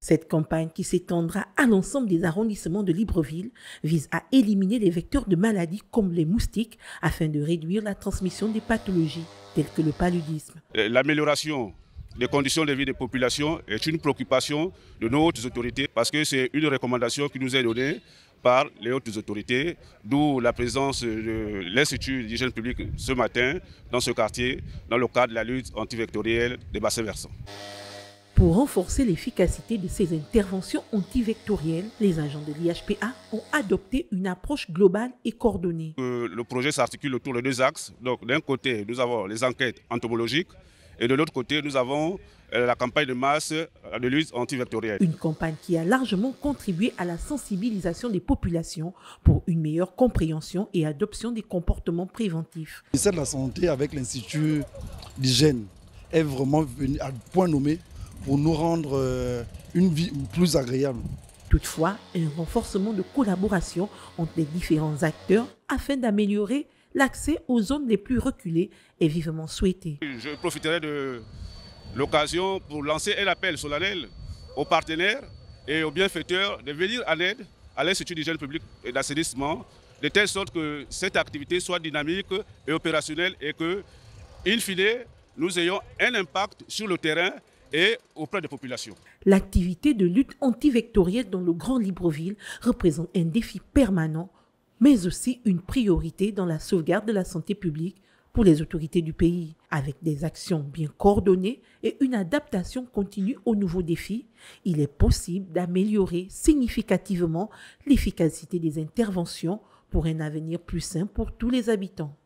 Cette campagne, qui s'étendra à l'ensemble des arrondissements de Libreville, vise à éliminer les vecteurs de maladies comme les moustiques afin de réduire la transmission des pathologies telles que le paludisme. L'amélioration des conditions de vie des populations est une préoccupation de nos hautes autorités parce que c'est une recommandation qui nous est donnée par les hautes autorités, d'où la présence de l'Institut d'hygiène publique ce matin dans ce quartier, dans le cadre de la lutte antivectorielle des bassins versants. Pour renforcer l'efficacité de ces interventions antivectorielles, les agents de l'IHPA ont adopté une approche globale et coordonnée. Le projet s'articule autour de deux axes. Donc, d'un côté, nous avons les enquêtes entomologiques et de l'autre côté, nous avons la campagne de masse de lutte antivectorielle. Une campagne qui a largement contribué à la sensibilisation des populations pour une meilleure compréhension et adoption des comportements préventifs. Le ministère de la Santé avec l'Institut d'hygiène est vraiment venu à point nommé pour nous rendre une vie plus agréable. Toutefois, un renforcement de collaboration entre les différents acteurs afin d'améliorer l'accès aux zones les plus reculées est vivement souhaité. Je profiterai de l'occasion pour lancer un appel solennel aux partenaires et aux bienfaiteurs de venir en aide à l'Institut d'hygiène publique et d'assainissement, de telle sorte que cette activité soit dynamique et opérationnelle et que, in fine, nous ayons un impact sur le terrain et auprès des populations. L'activité de lutte antivectorielle dans le Grand Libreville représente un défi permanent, mais aussi une priorité dans la sauvegarde de la santé publique pour les autorités du pays. Avec des actions bien coordonnées et une adaptation continue aux nouveaux défis, il est possible d'améliorer significativement l'efficacité des interventions pour un avenir plus sain pour tous les habitants.